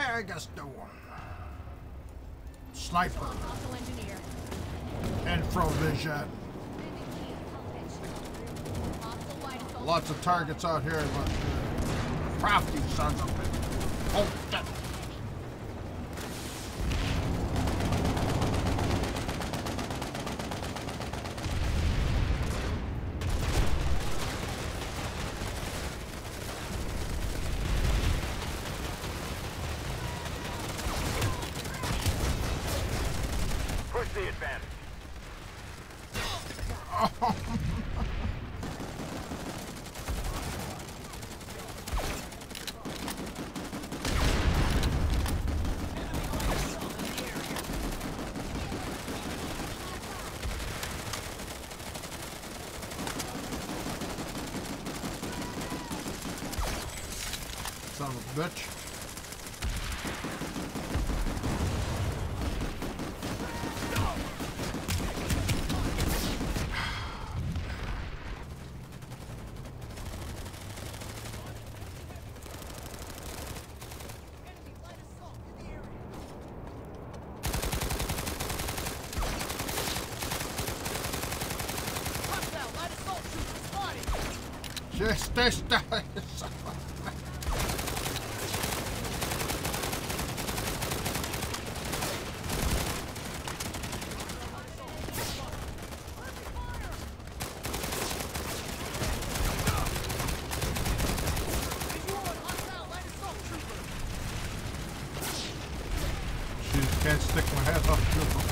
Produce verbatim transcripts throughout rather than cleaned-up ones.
I guess no. Sniper. Infravision. Lots of targets out here. Crafty sons of bitches. Oh, shit. Push the advantage. Oh. Son of a bitch. Just stay still. Can't stick my head up to them.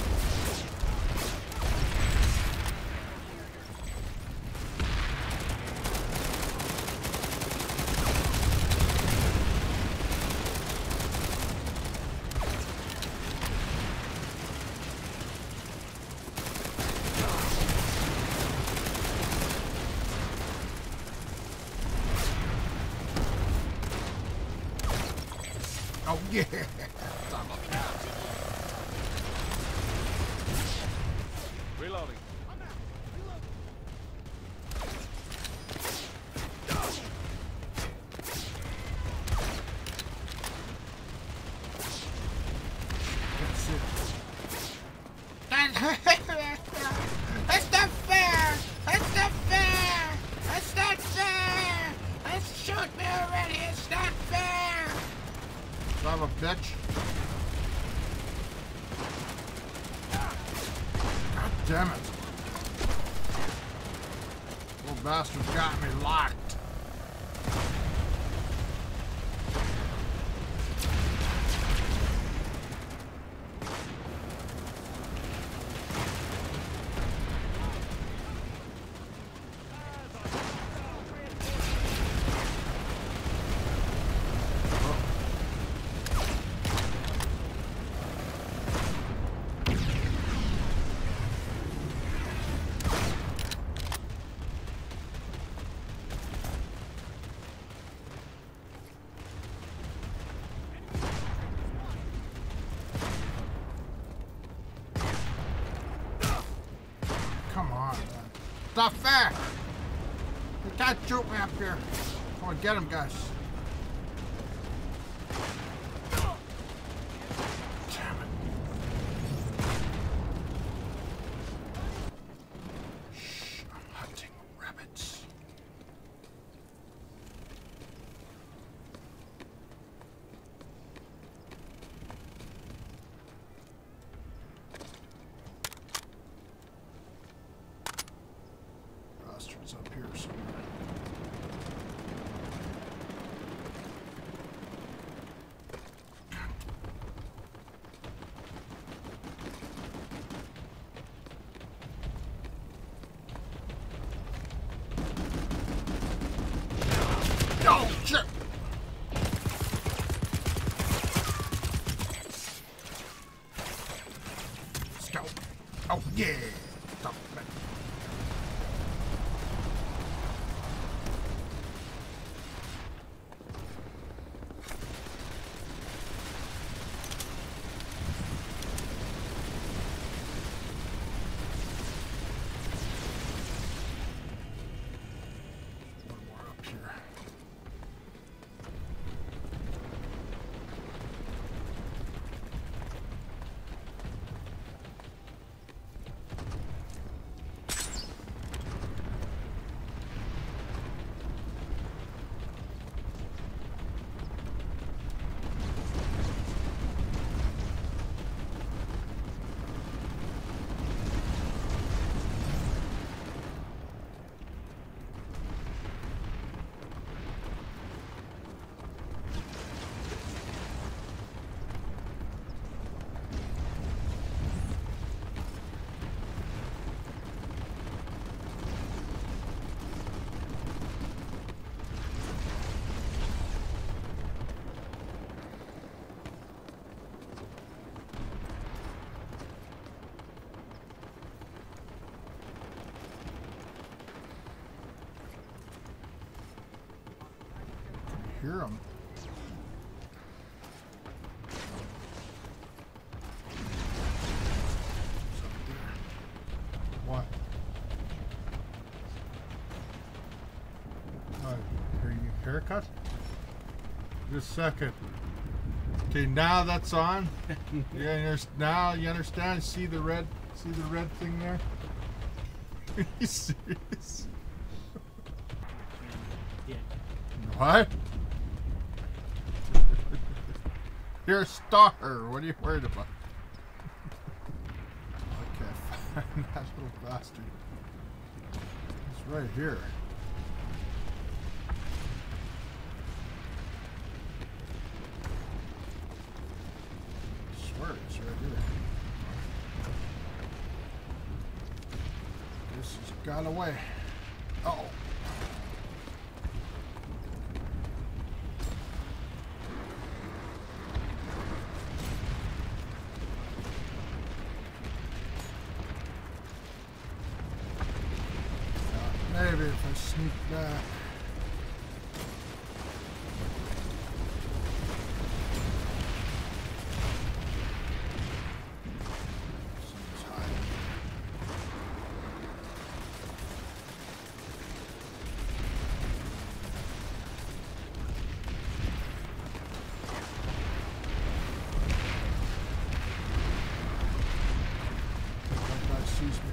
Oh yeah. Reloading. That's it. That's not fair! That's not fair! That's not fair! Let's shoot me already! It's not fair! Son of a bitch. God damn it. Little bastard got me locked. Come on, man. It's not fair! You can't shoot me up here. Come on, get him, guys. Damn it. Shh, I'm hunting rabbits. Bastards up here somewhere. Oh, shit! Let's go. Oh, yeah! Stop it. One more up here. hear them. What? Uh, are you haircut? Just a second. Okay, now that's on. Yeah, now you understand. See the red? See the red thing there? Are you serious? Yeah. What? You're a star. What are you worried about? I can't find that little bastard. It's right here. I swear it's right here. This has got away. Oh. Maybe if I sneak back. Someone's hiding. That guy sees me.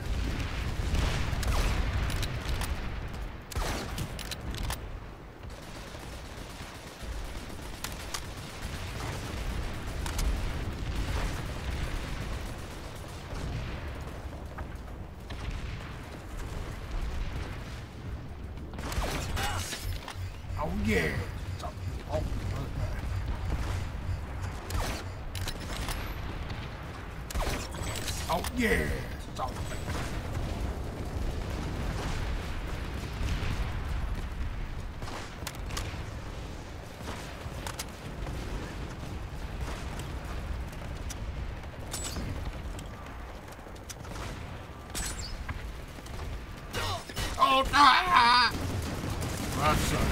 Oh yeah! Oh, oh yeah! Oh, ah! That's uh,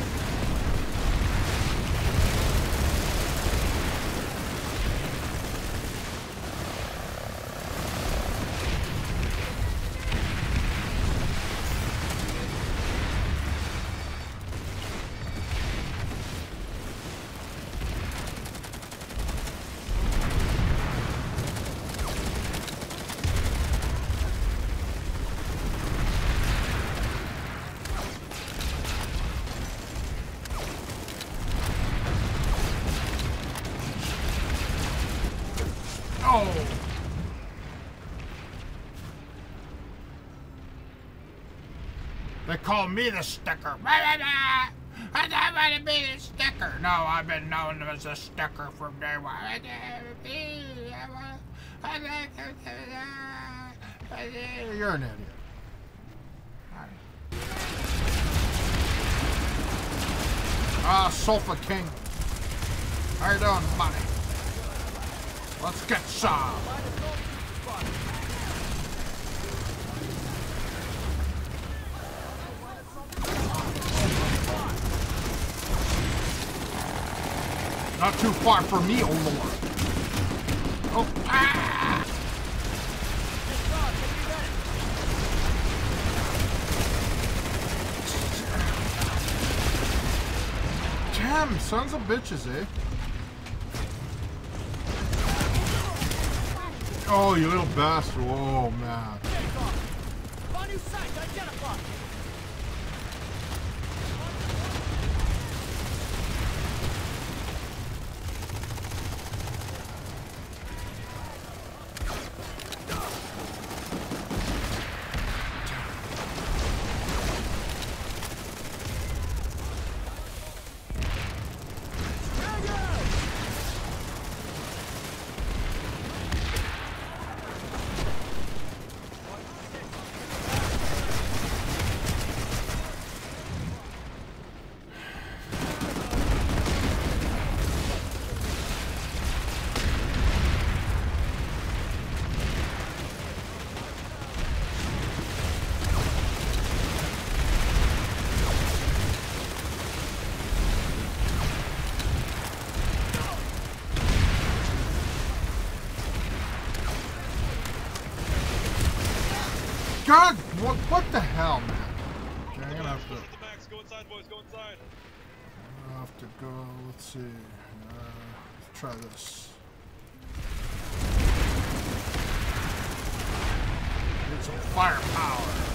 oh! They call me the sticker. I don't want to be the sticker. No, I've been known as a sticker from day one. You're an idiot. Ah, Sofa King. How you doing, buddy? Let's get some. Not too far from me, oh lord. Oh, ah! Damn, sons of bitches, eh? Oh, you little bastard. Oh, man. God, what, what the hell, man? Okay, I'm gonna have to. Go inside, boys. Go inside. I'll have to go. Let's see. Uh, let's try this. Need some firepower.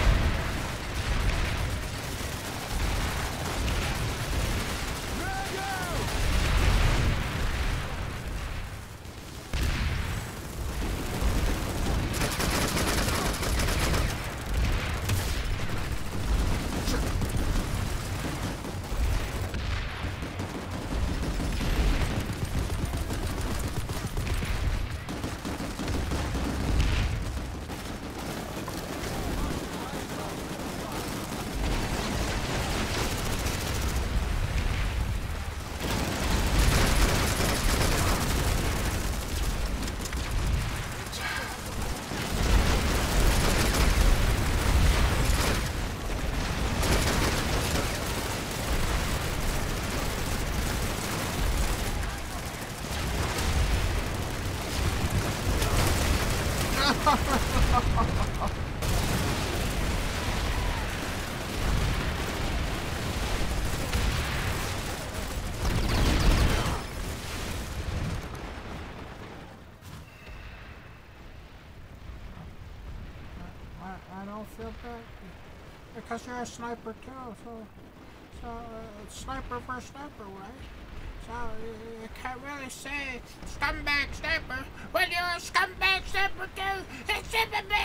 I don't feel bad because you're a sniper too. So, so uh, sniper versus sniper, right? So you can't really say scumbag sniper when you're a scumbag sniper too. It's a big.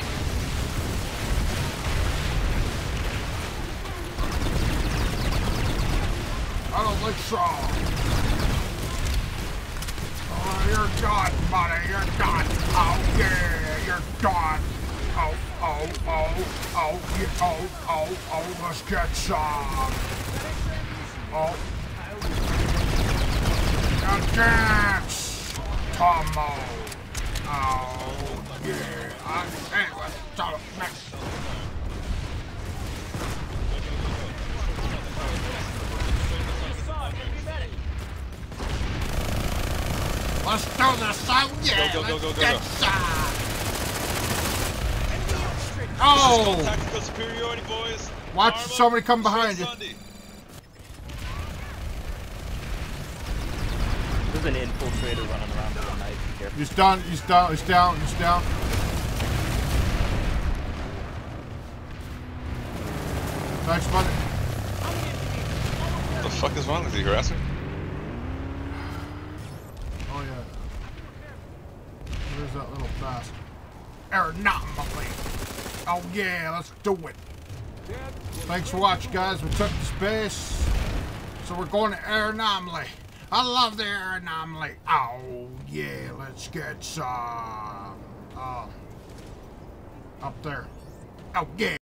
I don't think so. Oh, you're done, buddy. You're done. Oh yeah, you're done. Oh, oh, oh, oh, yeah, oh, oh, oh, let's get some. Oh. Now dance, Tomo. Oh, yeah. I, hey, let's start next. Let's do this, oh yeah, go, go, let's go, go, get go. some. Oh! Tactical superiority, boys. Watch Arm somebody up. come behind you. Sunday. There's an infiltrator running around with a knife. Be careful. He's down, he's down, he's down, he's down. Thanks, buddy. What the fuck is wrong with you, harasser? Oh, yeah. Where's that little bastard? Anomaly. Oh, yeah, let's do it. Thanks for watching, guys. We took the space, so we're going to Air Anomaly. I love the Air Anomaly. Oh, yeah, let's get some. Uh, up there. Oh, yeah.